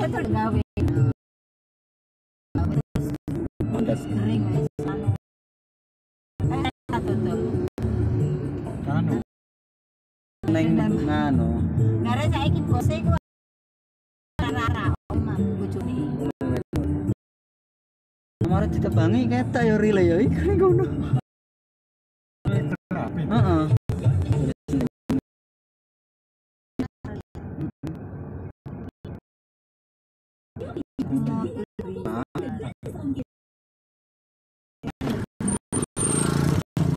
tuh gawe. Udah kering wis anu. Tutup. Anu. Neng nganu. Gara saiki bose ku rara omah bojone. Kemarin ditebangi ketok ya rile ya iki ngono.